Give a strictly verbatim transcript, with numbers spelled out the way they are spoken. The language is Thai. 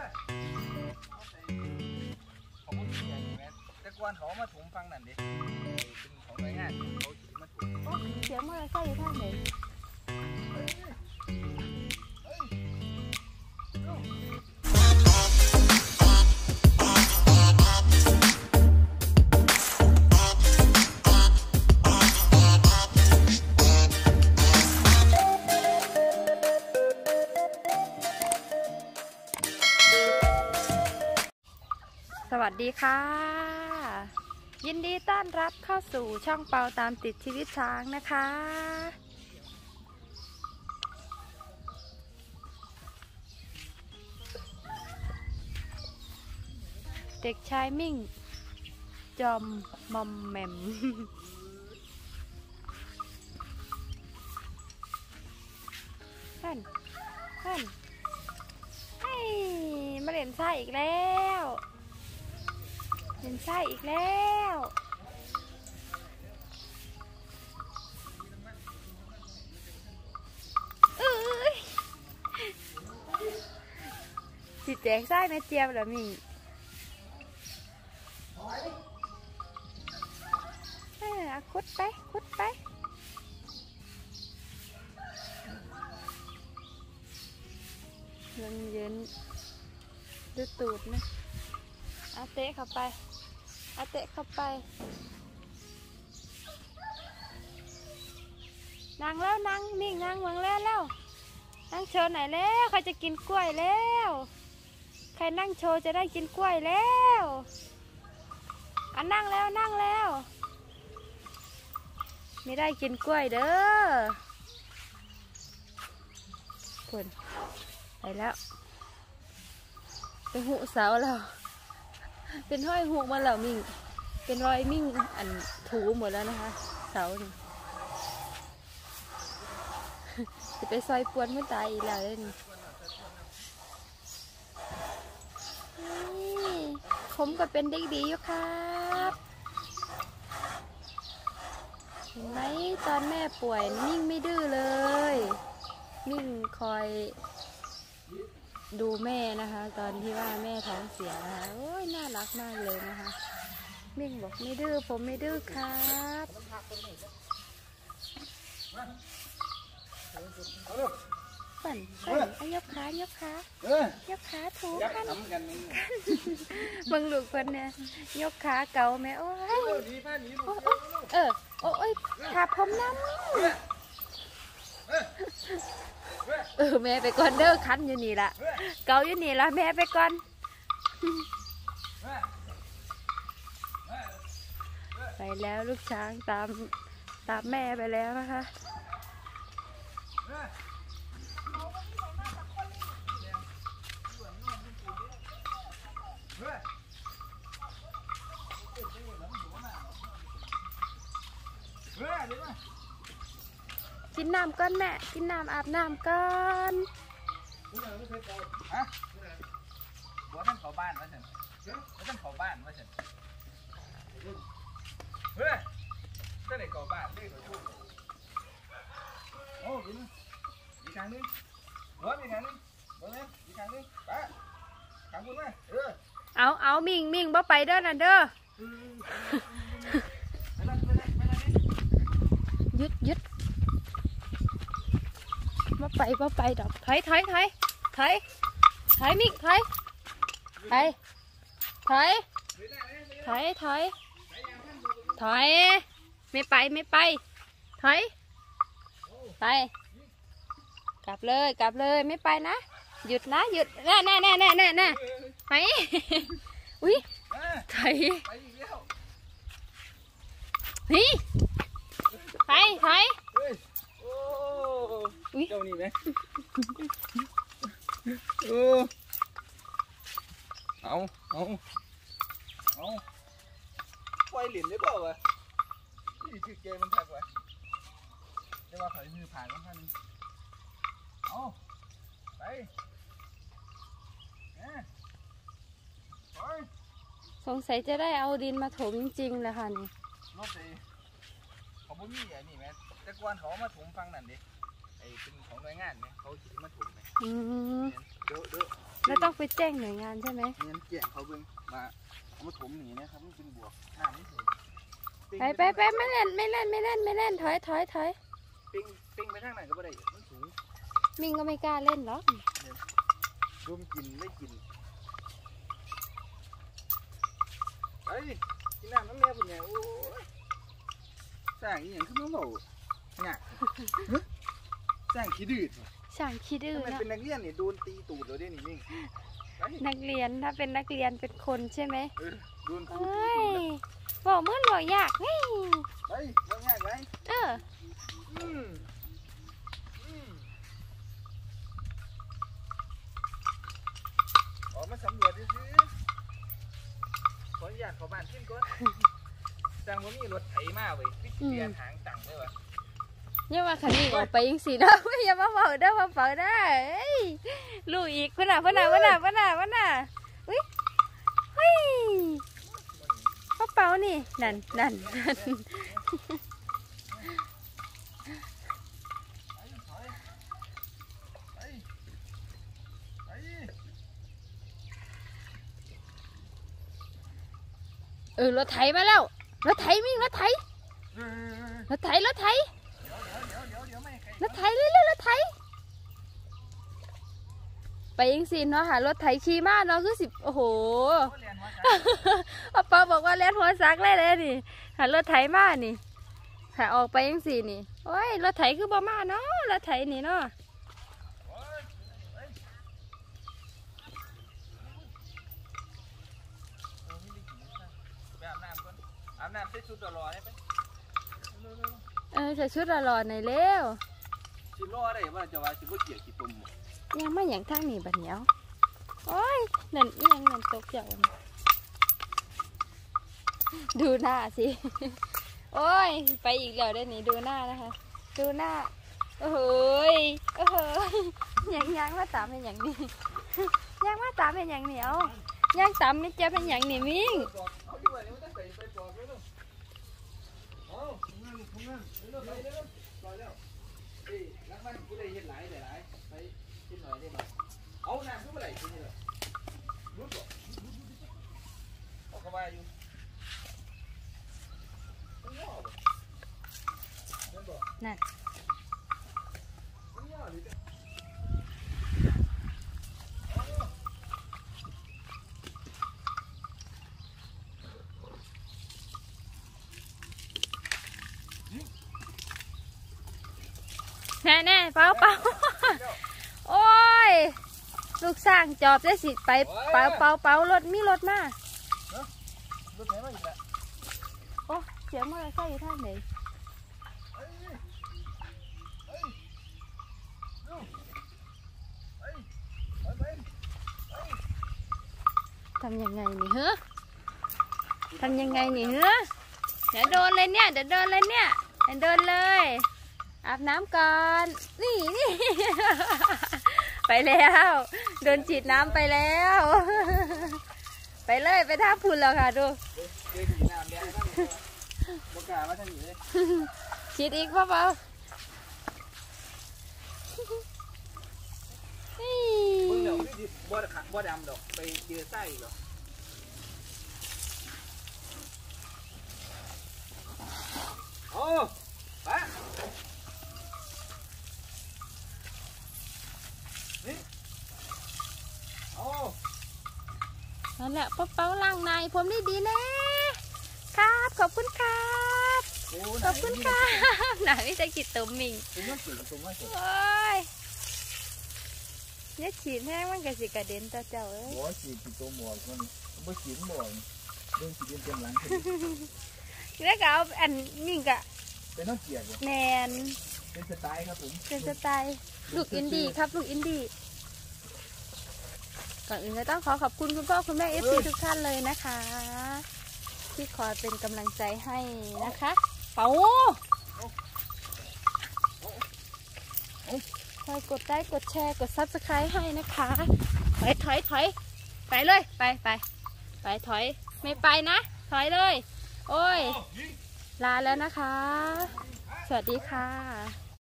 เขาพูดอย่างนี้ไหมแต่กวนเขามาถุงฟังนั่นดิเป็นของหน่วยงานเขาถือมาถุงเสียงมอเตอร์ไซค์อยู่ทางไหนสวัสดีค่ะยินดีต้อนรับเข้าสู่ช่องเปาตามติดชีวิตช้างนะคะเด็กชายมิ่งจอมมอมแมมท่านท่านไอ้มาเล่นซ่าอีกแล้วเล่นซ่าอีกแล้วเอ้ยจิตแตกไส้แม่เจี๊ยบเหรอมิ่งเออคุดไปคุดไปเย็นเย็นดูตูดนะอาเตะเข้าไปอาเตะเข้าไปนั่งแล้วนั่งมิ่งนั่งเมืองแล้วแล้วนั่งโชว์ไหนแล้วใครจะกินกล้วยแล้วใครนั่งโชว์จะได้กินกล้วยแล้วอ่ะนั่งแล้วนั่งแล้วไม่ได้กินกล้วยเด้อผลไปแล้วเป็นหูเสาแล้วเป็นห้อยหูมาแล้วมิ่งเป็นรอยมิ่งอันถูหมดแล้วนะคะเสานี่จะไปซอยปวนไม่ตายอีกแล้วเลยนี่ผมก็เป็นเด็กดีอยู่ครับเห็นไหมตอนแม่ป่วยมิ่งไม่ดื้อเลยมิ่งคอยดูแม่นะคะตอนที่ว่าแม่ท้องเสียนะคะโอ้ยน่ารักมากเลยนะคะมิ่งบอกไม่ดื้อผมไม่ดื้อครับปั่นปั่นไอ้ยกขายกขายกขาถูกันบังลูกคนเนี่ยยกขาเก่าแม่โอ้ยเออโอ้ยขาผมน้ำเออแม่ไปก่อนเด้อคันอยู่นี่ละเกาอยู่นี่ละแม่ไปก่อนไปแล้วลูกช้างตามตามแม่ไปแล้วนะคะกินน้ำก่อนแม่กินน้ำอาบน้ำก่อนฮะบัวท่านเขาบ้านมาเถอะบัวท่านเขาบ้านมาเถอะเฮ้ยท่านไหนเขาบ้านเรียกเขาชู้โอ้กินอีกครั้งนึงบัวอีกครั้งนึงบัวเนี่ยอีกครั้งนึงไปครั้งคุณไหมเออเอาเอามิ่งมิ่งบ่ไปเด้อน่ะเด้อยึดยึดมาไปมาไปดอกถอยถอยถอยถอยถอยมิ่งถอยถอยถอยถอยถอยถอยไม่ไปไม่ไปถอยไปกลับเลยกลับเลยไม่ไปนะหยุดนะหยุดแน่แน่แน่แน่แน่แน่ไปอุ้ยถอยนี่ไปถอยอุ้ยเจ้านี่ไหมเออเอาเอาเอาปล่อยหลินได้เปล่าวะนี่ชื่อเกมมันแทบวะได้ว่าถอยมือผ่านกันท่านเอาไปสงสัยจะได้เอาดินมาถมจริงๆเลยค่ะนี่รถเลยเขาบ่มีไอ้นี่แม่แต่กวนเขามาถมฟังนั่นดิไอ้เป็นของหน่วยงานเนี่ยเขาถือมาถมไหมอืมเด้อเด้อแล้วต้องไปแจ้งหน่วยงานใช่ไหมเงินแจ้งเขาเบิ่งมาเอามาถมหนีนะครับมันเป็นบวกน้ำไม่ถึงไปไปไปไม่เล่นไม่เล่นไม่เล่นไม่เล่นถอยถอยถอยปิ้งปิ้งไปทางไหนก็ไม่ได้มันสูงมิงก็ไม่กล้าเล่นหรอกรวมกินไม่กินไอ้กินน้ำน้ำแม่เป็นไงโอ้ยสร้างอีหยังขึ้นมาเบาเนี่ยสร้างขี้ดื้อช่างคิดดื้อทำไมเนาะเป็นนักเรียนนี่โดนตีตูดเลยได้นี่มิ่งนักเรียนถ้าเป็นนักเรียนเป็นคนใช่ไหมเออโดนเอตูด้ยบอกเมื่อบอกอยากเฮ้ยไปเรื่องง่ายไปเอออืมอืมออกมาสำรวจดิสิขออนุญาตเข้าบ้านขึ้นก่อนจังว่ามีรถไถมาเว้ยพี่เปลี่ยนหางตังเลยวะเนี่ยว่าคันนี้ออกไปยังสีเนาะไม่อย่ามาเผาเด้อมาเผาได้ลูกอีกพ่นน่ะพ่นน่ะพ่นน่ะพ่นน่ะพ่นน่ะอุ้ยเฮ้ยกระเป๋านี่นั่นนั่นนั่นไปไปเออรถไถมาแล้วรถไถมิ่งรถไถเออรถไถรถไถเดี๋ยวเดี๋ยวเดี๋ยวเดี๋ยวไม่ใครรถไถเร็วๆรถไถไปยังสิเนาะหารถไถขี่มาเนาะคือสิบโอ้โหเรียนว่าจะป้าป้าบอกว่าเล่นหัวซักเลยเลยนี่หารถไถมานี่หาออกไปยังสินี่โอ้ยรถไถคือบ่มาเนาะรถไถนี่เนาะไปอาบน้ำก่อนอาบน้ำใส่ชุดรอได้ไหมเออใส่ชุดรอๆหน่อยเร็วชิรอได้ว่าจะว่าชิบ่เกี่ยวกี่ตุ่มยังไม่อย่างทางนี้บัดเนี้ยวโอ้ยนั่นอีหยังนั่นตกเจ้าน่ะดูหน้าสิ โอ้ยไปอีกแล้วได้อนี่ดูหน้านะคะ ดูหน้าโอ้โหยโอ้โหยยังยังมาตามเป็นอย่างนี้ ยังมาตามเป็นอย่างนี้เอายังตามนี่เจะเป็นอย่างนี้มิ่งเอาที่ว่านี่มันต้องใส่ไปปอกเลยลูกเอาทำงานทำงานเร็วๆไปเร็วๆต่อแล้วเอ้ยรักมันกูได้เห็นหลายแต่หลายไปกินหน่อยได้ไหมเอาน้ำทุกเมื่อไหร่กินนี่เลยรุดบ่เอาเข้ามาอยู่ต้องย่อบ่นั่นบ่นั่นต้องย่อหรือจะแน่แน่เปล่าเปล่า โอ้ยลูกสร้างจอบได้สิไปเปล่าเปล่าเปล่ารถมีรถมารถไหนมาอีกแล้วโอ้เสียงมอเตอร์ไซค์อยู่ทางไหนเฮ้ยเฮ้ยลูกเฮ้ยไปไปเฮ้ยทำยังไงนี่เฮ้ทำยังไงนี่เฮ้เดี๋ยวโดนเลยเนี่ยเดี๋ยวโดนเลยเนี่ยเดี๋ยวโดนเลยอาบน้ำก่อนนี่นี่ ไปแล้วโดนฉีดน้ำไปแล้ว ไปเลยไปท่าพุ่นแล้วค่ะดูเดินหนีน้ำแดงบ้างเลยบกล้ามาทางนี้เลยฉีดอีกเปล่าเปล่ามึงเดี๋ยวพี่บ่ขังบ่ดำดอกไปเจอไส้หรอกโอ้ไปนี่โอ้นั่นแหละป้าเป้าล่างในผมได้ดีนะครับขอบคุณครับขอบคุณครับหนาไม่ใช่กิดตุ่มมิงผมว่าสวยผมว่าสวยโอ้ยเนี่ยฉีดแห้งมันก็สิกระเด็นต่อเจ้าเอ้ยบ่ฉีดตัวหมวกมันบ่ฉีดหมวกเรื่องฉีดเต็มหลังแล้วก็เอาอันนี่ก็เป็นน้องเกียรติแนนเป็นสไตล์ครับผมเป็นสไตล์ลูกอินดี้ครับลูกอินดี้ก่อนอื่นก็ต้องขอขอบคุณคุณพ่อคุณแม่เอฟซีทุกท่านเลยนะคะ ที่คอยเป็นกำลังใจให้นะคะเป๋าคอยกดไลค์กดแชร์กดซับสไครต์ให้นะคะถอยถอยถอยไปเลยไปไปไปถอยไม่ไปนะถอยเลยโอ้ยลาแล้วนะคะสวัสดีค่ะ